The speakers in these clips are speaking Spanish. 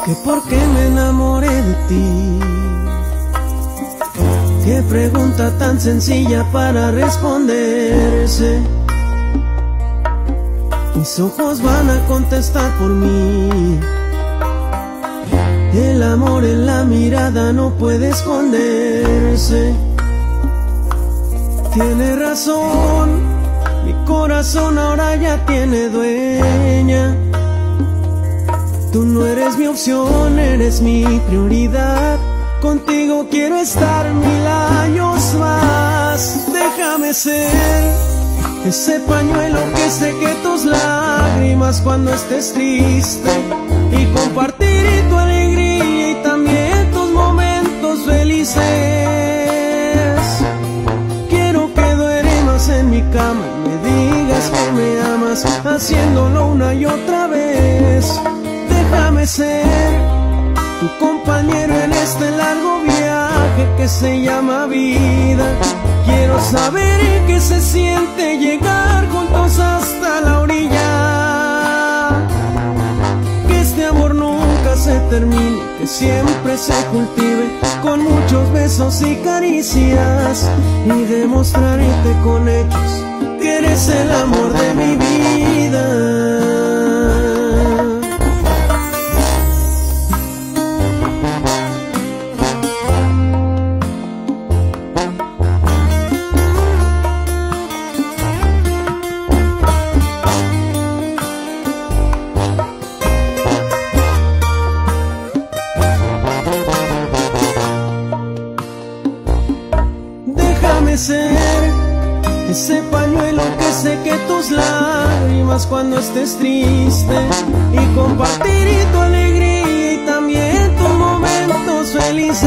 que por qué me enamoré de ti. Qué pregunta tan sencilla para responderse. Mis ojos van a contestar por mí. El amor en la mirada no puede esconderse. Tiene razón, mi corazón ahora ya tiene dueña. Tú no eres mi opción, eres mi prioridad. Contigo quiero estar 1000 años más. Déjame ser ese pañuelo que seque tus lágrimas cuando estés triste, y compartir tu alegría y también tus momentos felices. Quiero que duermas en mi cama y me digas que me amas, haciéndolo una y otra vez. Déjame ser tu compañero en este largo viaje que se llama vida. Quiero saber qué se siente llegar juntos hasta la orilla. Que este amor nunca se termine, que siempre se cultive con muchos besos y caricias, y demostrarte con hechos que eres el amor de mi vida. Ser ese pañuelo que seque tus lágrimas cuando estés triste, y compartir tu alegría y también tus momentos felices.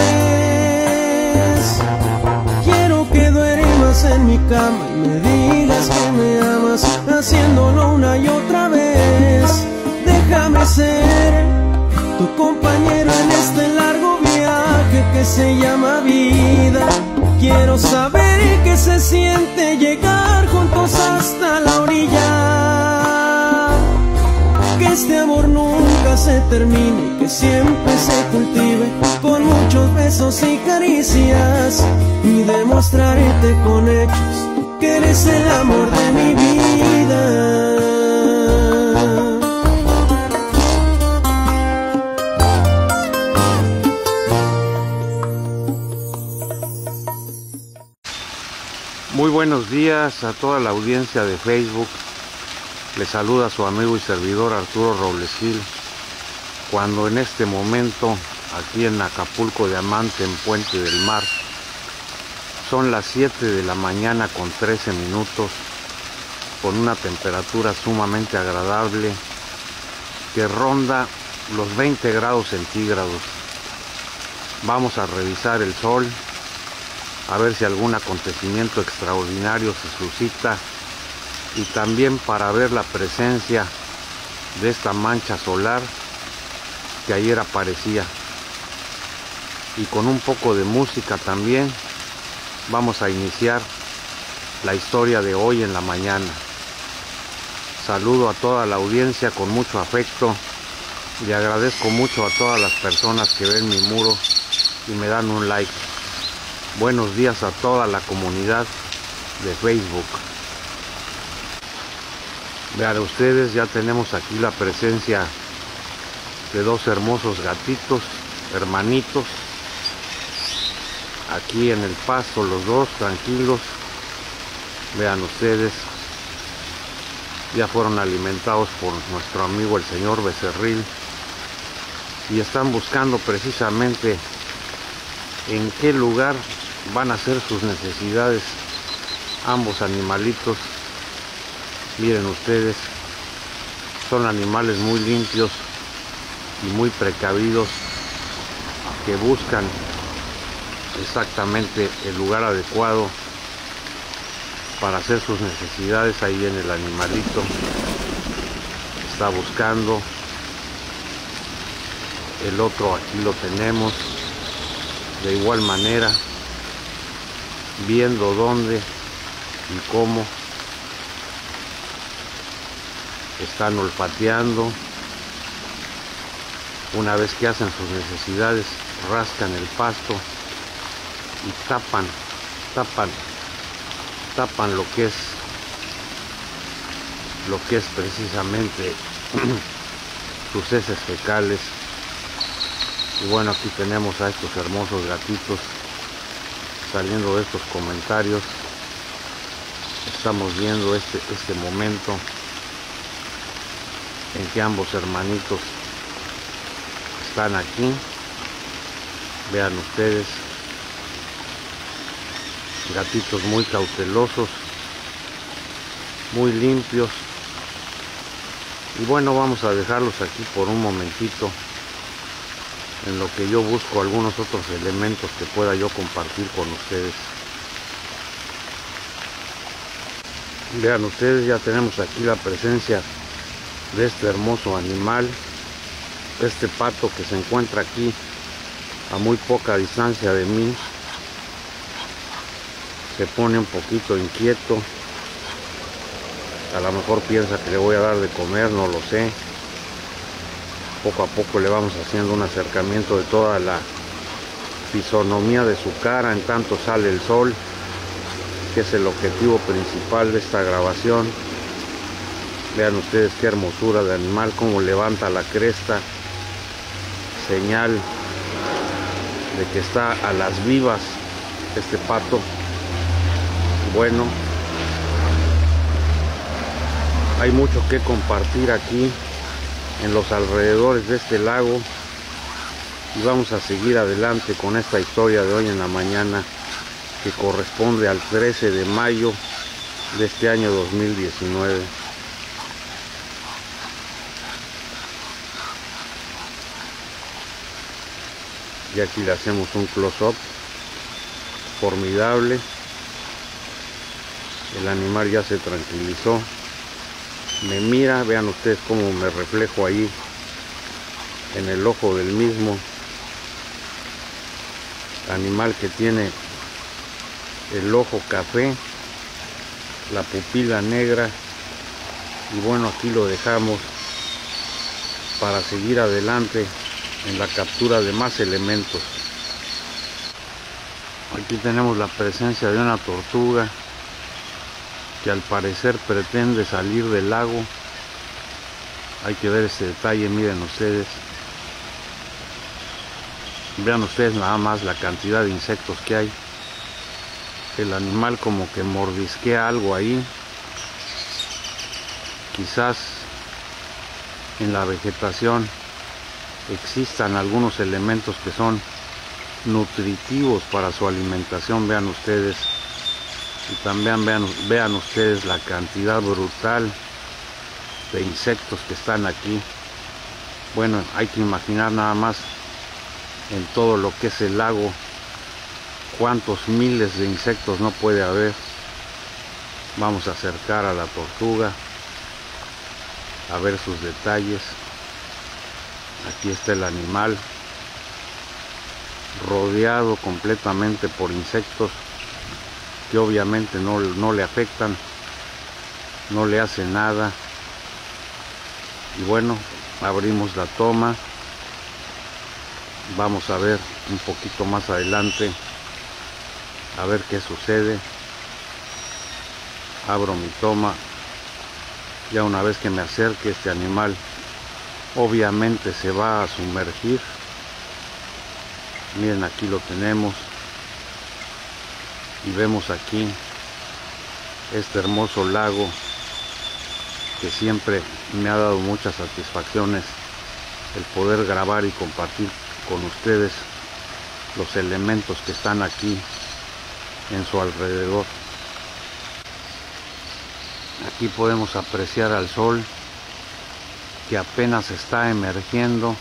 Quiero que duermas en mi cama y me digas que me amas, haciéndolo una y otra vez. Déjame ser tu compañero en este largo viaje que se llama vida. Quiero saber qué se siente llegar juntos hasta la orilla. Que este amor nunca se termine, que siempre se cultive con muchos besos y caricias, y demostrarte con hechos que eres el amor de mi vida. Muy buenos días a toda la audiencia de Facebook. Les saluda su amigo y servidor Arturo Robles Gil, cuando en este momento, aquí en Acapulco Diamante, en Puente del Mar, son las 7 de la mañana con 13 minutos, con una temperatura sumamente agradable que ronda los 20 grados centígrados. Vamos a revisar el sol, a ver si algún acontecimiento extraordinario se suscita, y también para ver la presencia de esta mancha solar que ayer aparecía. Y con un poco de música también vamos a iniciar la historia de hoy en la mañana. Saludo a toda la audiencia con mucho afecto y agradezco mucho a todas las personas que ven mi muro y me dan un like. Buenos días a toda la comunidad de Facebook. Vean ustedes, ya tenemos aquí la presencia de dos hermosos gatitos, hermanitos, aquí en el pasto, los dos tranquilos. Vean ustedes, ya fueron alimentados por nuestro amigo el señor Becerril, y están buscando precisamente en qué lugar van a hacer sus necesidades ambos animalitos. Miren ustedes, son animales muy limpios y muy precavidos, que buscan exactamente el lugar adecuado para hacer sus necesidades. Ahí viene el animalito, está buscando. El otro aquí lo tenemos de igual manera, viendo dónde y cómo están olfateando, Una vez que hacen sus necesidades, rascan el pasto y tapan lo que es precisamente sus heces fecales. Y bueno, aquí tenemos a estos hermosos gatitos saliendo de estos comentarios. Estamos viendo este momento en que ambos hermanitos están aquí. Vean ustedes, gatitos muy cautelosos, muy limpios. Y bueno, vamos a dejarlos aquí por un momentito en lo que yo busco algunos otros elementos que pueda yo compartir con ustedes. Vean ustedes, ya tenemos aquí la presencia de este hermoso animal, este pato que se encuentra aquí a muy poca distancia de mí. Se pone un poquito inquieto, a lo mejor piensa que le voy a dar de comer, no lo sé. Poco a poco le vamos haciendo un acercamiento de toda la fisonomía de su cara en tanto sale el sol, que es el objetivo principal de esta grabación. Vean ustedes qué hermosura de animal, cómo levanta la cresta, señal de que está a las vivas este pato. Bueno, hay mucho que compartir aquí en los alrededores de este lago y vamos a seguir adelante con esta historia de hoy en la mañana, que corresponde al 13 de mayo de este año 2019. Y aquí le hacemos un close-up formidable. El animal ya se tranquilizó, me mira, vean ustedes cómo me reflejo ahí en el ojo del mismo. Animal que tiene el ojo café, la pupila negra. Y bueno, aquí lo dejamos para seguir adelante en la captura de más elementos. Aquí tenemos la presencia de una tortuga que al parecer pretende salir del lago. Hay que ver ese detalle, miren ustedes. Vean ustedes nada más la cantidad de insectos que hay. El animal como que mordisquea algo ahí. Quizás en la vegetación existan algunos elementos que son nutritivos para su alimentación. Vean ustedes. Y también vean ustedes la cantidad brutal de insectos que están aquí. Bueno, hay que imaginar nada más en todo lo que es el lago cuántos miles de insectos no puede haber. Vamos a acercar a la tortuga a ver sus detalles. Aquí está el animal rodeado completamente por insectos que obviamente no le afectan, no le hacen nada. Y bueno, abrimos la toma. Vamos a ver un poquito más adelante a ver qué sucede. Abro mi toma. Ya una vez que me acerque, este animal obviamente se va a sumergir. Miren, aquí lo tenemos. Y vemos aquí este hermoso lago que siempre me ha dado muchas satisfacciones el poder grabar y compartir con ustedes los elementos que están aquí en su alrededor. Aquí podemos apreciar al sol que apenas está emergiendo.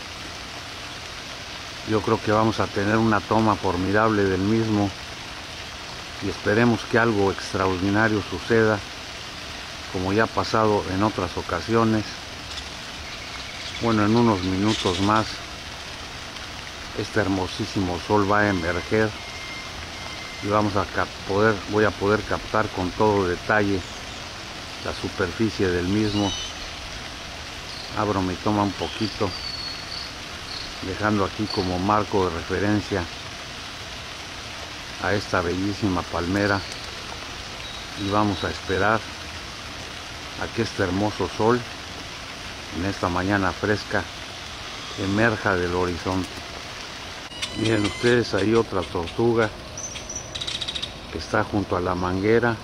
Yo creo que vamos a tener una toma formidable del mismo y esperemos que algo extraordinario suceda, como ya ha pasado en otras ocasiones. Bueno, en unos minutos más este hermosísimo sol va a emerger y voy a poder captar con todo detalle la superficie del mismo. Abro mi toma un poquito dejando aquí como marco de referencia a esta bellísima palmera, y vamos a esperar a que este hermoso sol en esta mañana fresca emerja del horizonte. Miren ustedes, ahí otra tortuga que está junto a la manguera.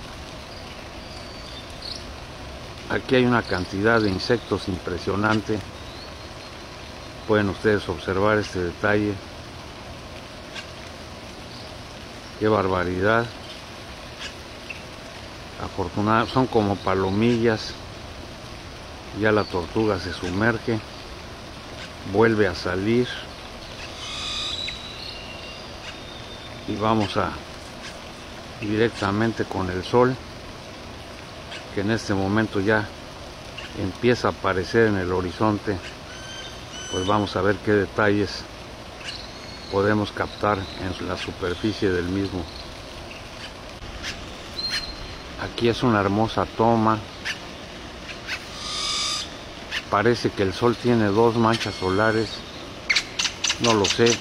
Aquí hay una cantidad de insectos impresionante. Pueden ustedes observar este detalle. Qué barbaridad. Afortunadamente son como palomillas. Ya la tortuga se sumerge, vuelve a salir y vamos a directamente con el sol, que en este momento ya empieza a aparecer en el horizonte. Pues vamos a ver qué detalles podemos captar en la superficie del mismo. Aquí es una hermosa toma. Parece que el sol tiene dos manchas solares. No lo sé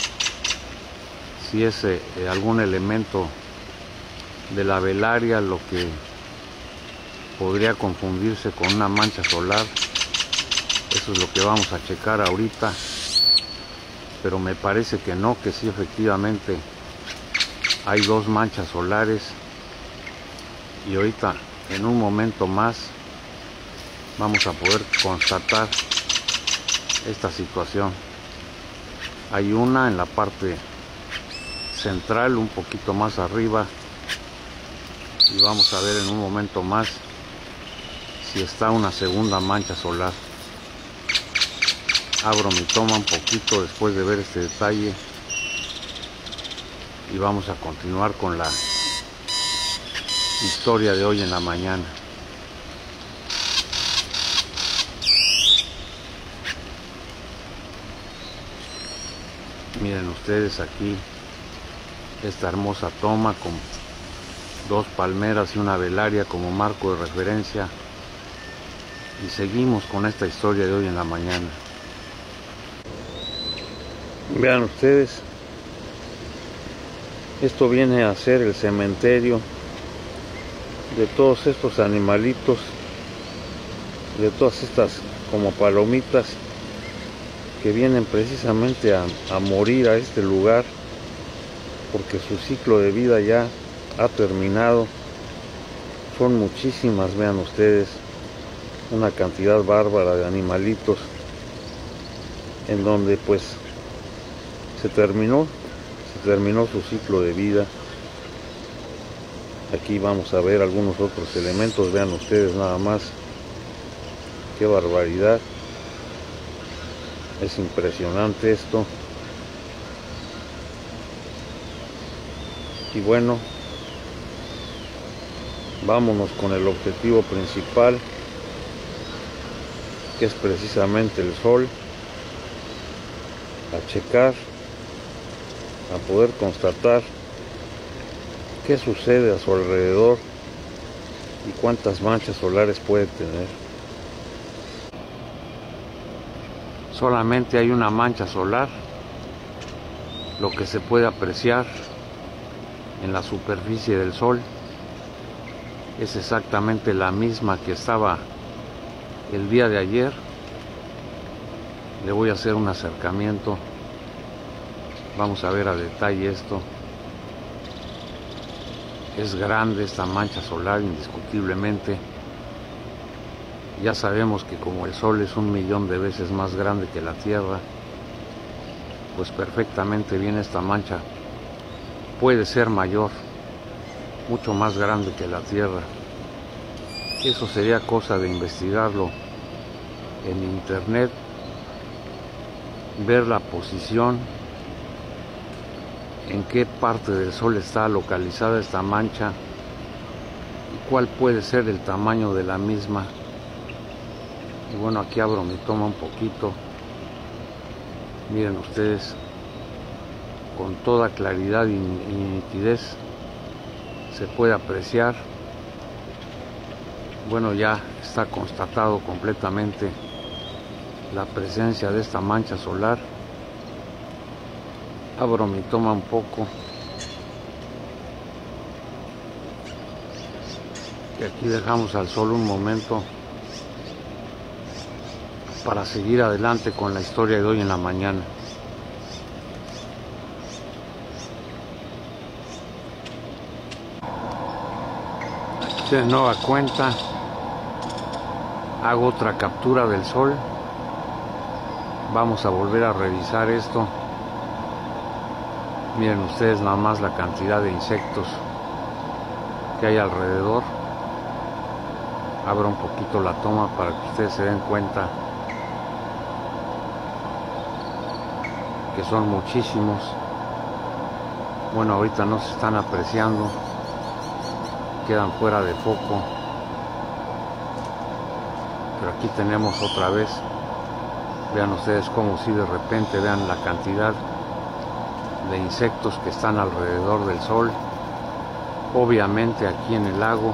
si es algún elemento de la velaria lo que podría confundirse con una mancha solar. Eso es lo que vamos a checar ahorita, pero me parece que no, que sí, efectivamente hay dos manchas solares. Y ahorita, en un momento más, vamos a poder constatar esta situación. Hay una en la parte central, un poquito más arriba, y vamos a ver en un momento más si está una segunda mancha solar. Abro mi toma un poquito después de ver este detalle y vamos a continuar con la historia de hoy en la mañana. Miren ustedes aquí esta hermosa toma con dos palmeras y una velaria como marco de referencia, y seguimos con esta historia de hoy en la mañana. Vean ustedes, esto viene a ser el cementerio de todos estos animalitos, de todas estas como palomitas que vienen precisamente a morir a este lugar porque su ciclo de vida ya ha terminado. Son muchísimas, vean ustedes, una cantidad bárbara de animalitos en donde pues se terminó su ciclo de vida. Aquí vamos a ver algunos otros elementos, vean ustedes nada más, qué barbaridad. Es impresionante esto. Y bueno, vámonos con el objetivo principal, que es precisamente el sol, a checar, a poder constatar qué sucede a su alrededor y cuántas manchas solares puede tener. Solamente hay una mancha solar, lo que se puede apreciar en la superficie del sol es exactamente la misma que estaba el día de ayer. Le voy a hacer un acercamiento, vamos a ver a detalle esto. Es grande esta mancha solar, indiscutiblemente. Ya sabemos que como el Sol es 1.000.000 de veces más grande que la Tierra, pues perfectamente bien esta mancha puede ser mayor, mucho más grande que la Tierra. Eso sería cosa de investigarlo en internet, ver la posición, en qué parte del Sol está localizada esta mancha y cuál puede ser el tamaño de la misma. Y bueno, aquí abro mi toma un poquito. Miren ustedes, con toda claridad y nitidez se puede apreciar. Bueno, ya está constatado completamente la presencia de esta mancha solar. Abro mi toma un poco. Y aquí dejamos al sol un momento para seguir adelante con la historia de hoy en la mañana. Aquí de nueva cuenta hago otra captura del sol. Vamos a volver a revisar esto. Miren ustedes nada más la cantidad de insectos que hay alrededor. Abro un poquito la toma para que ustedes se den cuenta que son muchísimos. Bueno, ahorita no se están apreciando, quedan fuera de foco, pero aquí tenemos otra vez. Vean ustedes como si de repente vean la cantidad de insectos que están alrededor del sol. Obviamente aquí en el lago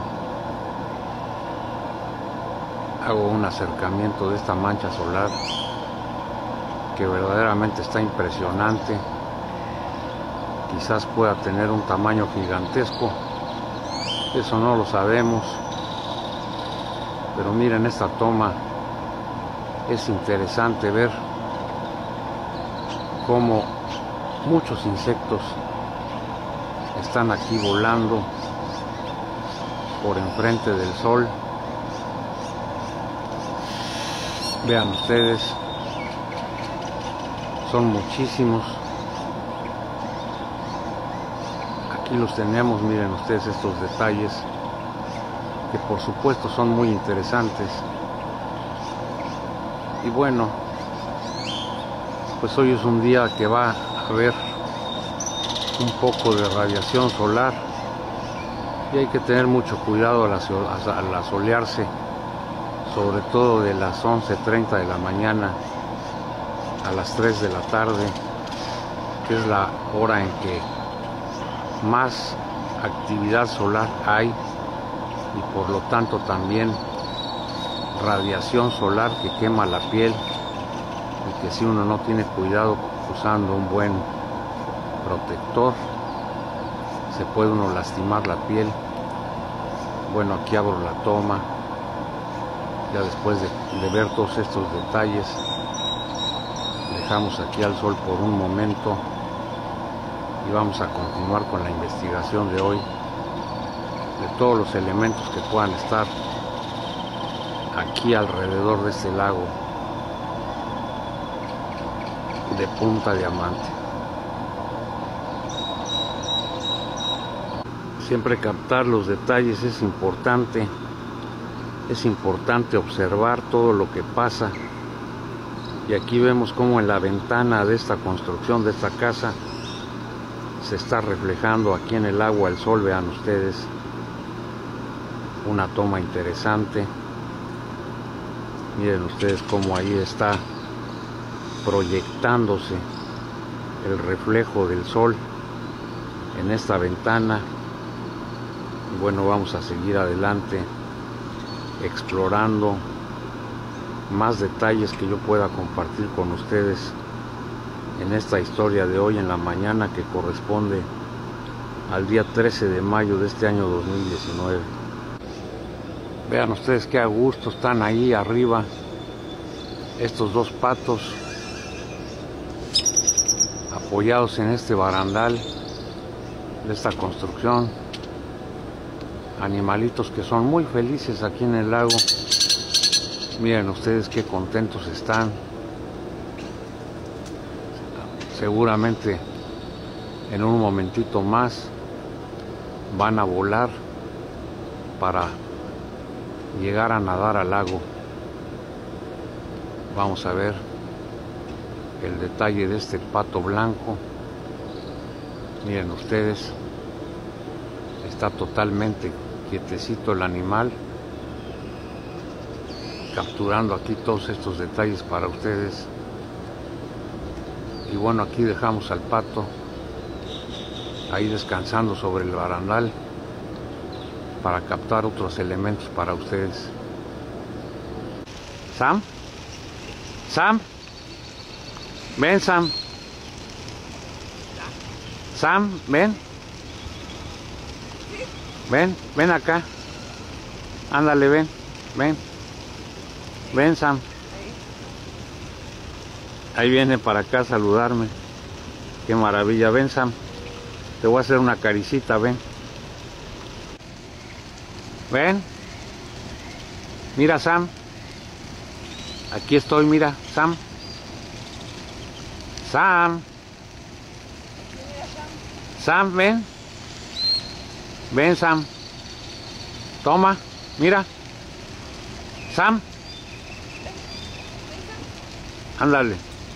hago un acercamiento de esta mancha solar que verdaderamente está impresionante. Quizás pueda tener un tamaño gigantesco, eso no lo sabemos, pero miren esta toma. Es interesante ver cómo muchos insectos están aquí volando por enfrente del sol. Vean ustedes, son muchísimos. Aquí los tenemos, miren ustedes estos detalles que por supuesto son muy interesantes. Y bueno, pues hoy es un día que va a haber un poco de radiación solar y hay que tener mucho cuidado al asolearse, sobre todo de las 11:30 de la mañana a las 3 de la tarde, que es la hora en que más actividad solar hay y por lo tanto también radiación solar que quema la piel, y que si uno no tiene cuidado usando un buen protector se puede uno lastimar la piel. Bueno, aquí abro la toma ya después de ver todos estos detalles. Dejamos aquí al sol por un momento y vamos a continuar con la investigación de hoy, de todos los elementos que puedan estar aquí alrededor de este lago de Punta Diamante. Siempre captar los detalles es importante observar todo lo que pasa. Y aquí vemos cómo en la ventana de esta construcción, de esta casa, se está reflejando aquí en el agua el sol. Vean ustedes, una toma interesante. Miren ustedes cómo ahí está proyectándose el reflejo del sol en esta ventana. Y bueno, vamos a seguir adelante explorando más detalles que yo pueda compartir con ustedes en esta historia de hoy en la mañana, que corresponde al día 13 de mayo de este año 2019. Vean ustedes qué a gusto están ahí arriba estos dos patos apoyados en este barandal de esta construcción. Animalitos que son muy felices aquí en el lago. Miren ustedes qué contentos están. Seguramente en un momentito más van a volar para llegar a nadar al lago. Vamos a ver el detalle de este pato blanco. Miren ustedes, está totalmente quietecito el animal, capturando aquí todos estos detalles para ustedes. Y bueno, aquí dejamos al pato ahí descansando sobre el barandal para captar otros elementos para ustedes. Sam, Sam, ven Sam, Sam, ven. Ven, ven acá. Ándale, ven, ven. Ven, Sam. Ahí viene para acá a saludarme. Qué maravilla. Ven, Sam. Te voy a hacer una caricita, ven. Ven. Mira, Sam. Aquí estoy, mira, Sam. Sam. Sam, ven. Ven, Sam. Toma, mira. Sam. Ándale.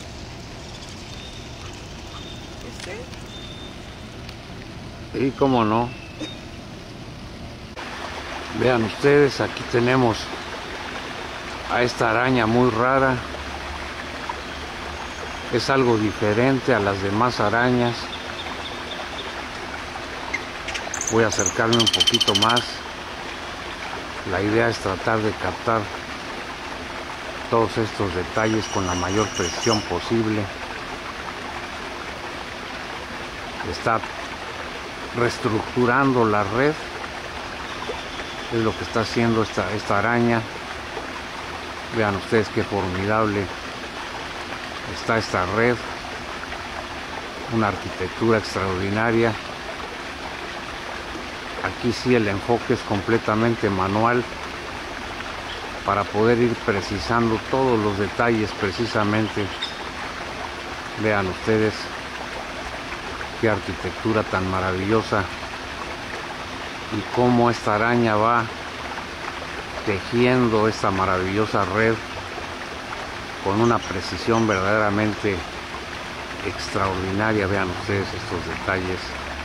Sí, cómo no. Vean ustedes, aquí tenemos a esta araña muy rara. Es algo diferente a las demás arañas. Voy a acercarme un poquito más. La idea es tratar de captar todos estos detalles con la mayor precisión posible. Está reestructurando la red. Es lo que está haciendo esta araña. Vean ustedes qué formidable está esta red. Una arquitectura extraordinaria. Aquí sí el enfoque es completamente manual para poder ir precisando todos los detalles precisamente. Vean ustedes qué arquitectura tan maravillosa y cómo esta araña va tejiendo esta maravillosa red con una precisión verdaderamente extraordinaria. Vean ustedes estos detalles,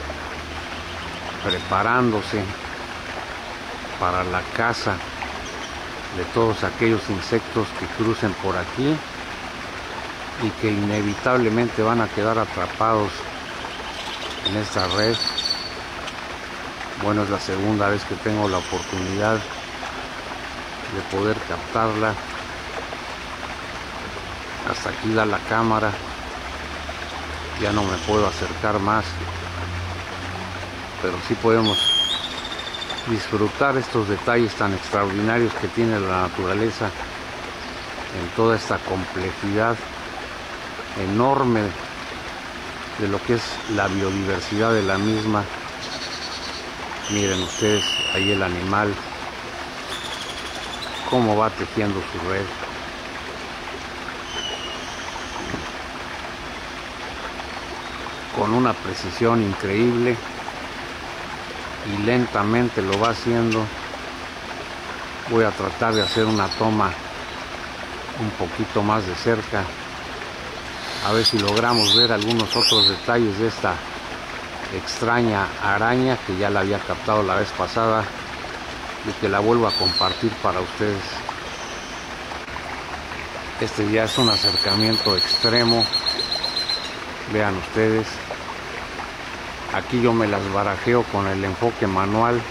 preparándose para la caza de todos aquellos insectos que crucen por aquí y que inevitablemente van a quedar atrapados en esta red. Bueno, es la segunda vez que tengo la oportunidad de poder captarla. Hasta aquí da la cámara, ya no me puedo acercar más, pero sí podemos disfrutar estos detalles tan extraordinarios que tiene la naturaleza en toda esta complejidad enorme de lo que es la biodiversidad de la misma. Miren ustedes ahí el animal cómo va tejiendo su red. Con una precisión increíble y lentamente lo va haciendo. Voy a tratar de hacer una toma un poquito más de cerca, a ver si logramos ver algunos otros detalles de esta extraña araña que ya la había captado la vez pasada y que la vuelvo a compartir para ustedes. Este ya es un acercamiento extremo. Vean ustedes, aquí yo me las barajeo con el enfoque manual,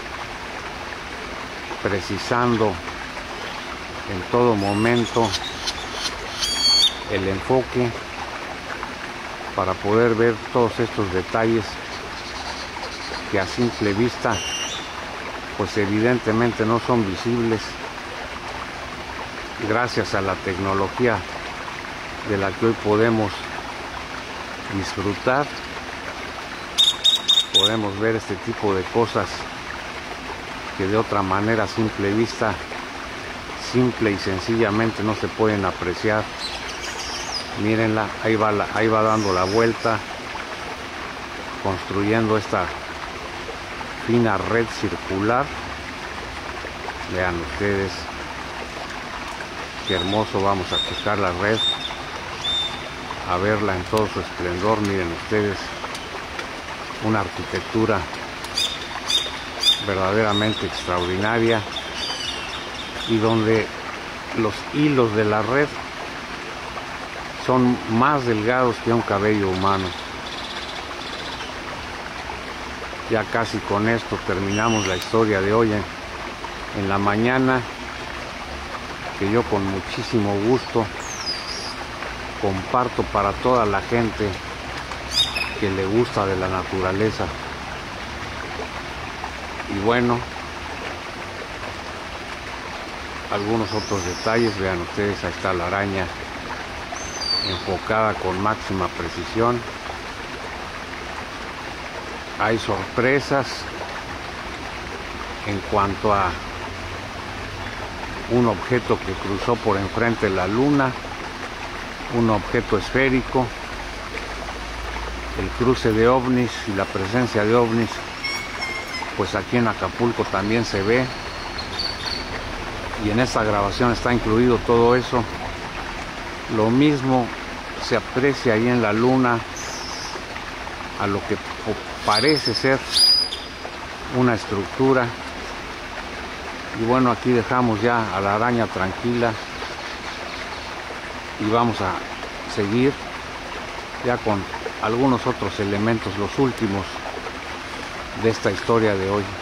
precisando en todo momento el enfoque para poder ver todos estos detalles que a simple vista pues evidentemente no son visibles. Gracias a la tecnología de la que hoy podemos disfrutar, podemos ver este tipo de cosas que de otra manera a simple vista, simple y sencillamente no se pueden apreciar. Mírenla, ahí va dando la vuelta, construyendo esta fina red circular. Vean ustedes qué hermoso. Vamos a checar la red, a verla en todo su esplendor. Miren ustedes, una arquitectura verdaderamente extraordinaria, y donde los hilos de la red son más delgados que un cabello humano. Ya casi con esto terminamos la historia de hoy en la mañana, que yo con muchísimo gusto comparto para toda la gente que le gusta de la naturaleza. Y bueno, algunos otros detalles, vean ustedes, ahí está la araña enfocada con máxima precisión. Hay sorpresas en cuanto a un objeto que cruzó por enfrente de la luna, un objeto esférico, el cruce de ovnis y la presencia de ovnis, pues aquí en Acapulco también se ve, y en esta grabación está incluido todo eso. Lo mismo se aprecia ahí en la luna a lo que parece ser una estructura. Y bueno, aquí dejamos ya a la araña tranquila y vamos a seguir ya con algunos otros elementos, los últimos de esta historia de hoy.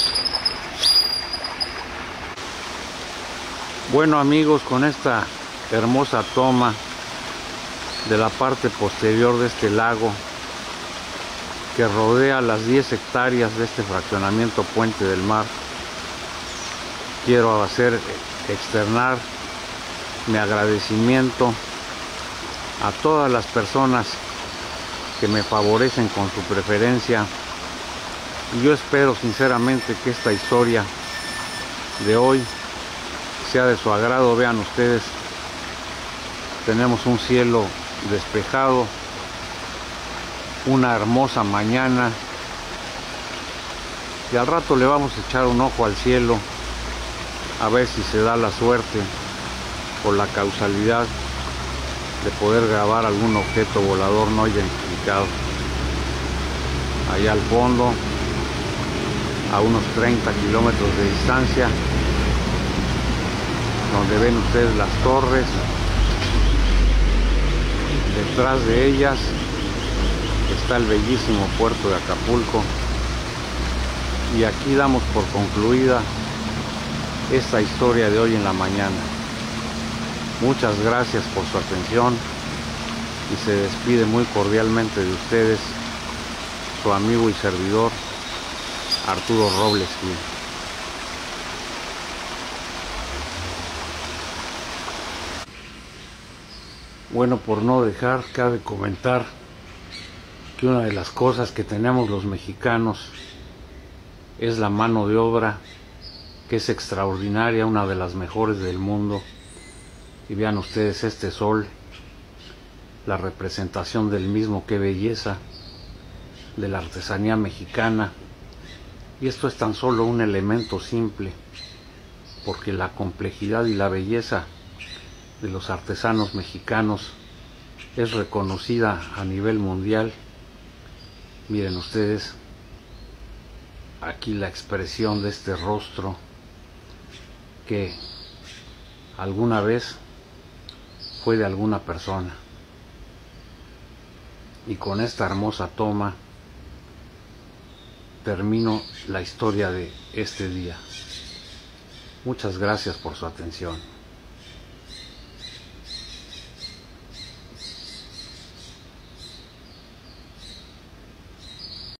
Bueno amigos, con esta hermosa toma de la parte posterior de este lago que rodea las 10 hectáreas de este fraccionamiento Puente del Mar, quiero externar mi agradecimiento a todas las personas que me favorecen con su preferencia, y yo espero sinceramente que esta historia de hoy sea de su agrado. Vean ustedes, tenemos un cielo despejado, una hermosa mañana, y al rato le vamos a echar un ojo al cielo a ver si se da la suerte o la causalidad de poder grabar algún objeto volador no identificado. Allá al fondo, a unos 30 kilómetros de distancia, donde ven ustedes las torres, detrás de ellas está el bellísimo puerto de Acapulco, y aquí damos por concluida esta historia de hoy en la mañana. Muchas gracias por su atención, y se despide muy cordialmente de ustedes su amigo y servidor Arturo Robles Gil. Bueno, por no dejar, cabe comentar que una de las cosas que tenemos los mexicanos es la mano de obra, que es extraordinaria, una de las mejores del mundo. Y vean ustedes este sol, la representación del mismo, qué belleza, de la artesanía mexicana. Y esto es tan solo un elemento simple, porque la complejidad y la belleza de los artesanos mexicanos es reconocida a nivel mundial. Miren ustedes aquí la expresión de este rostro que alguna vez fue de alguna persona. Y con esta hermosa toma termino la historia de este día. Muchas gracias por su atención.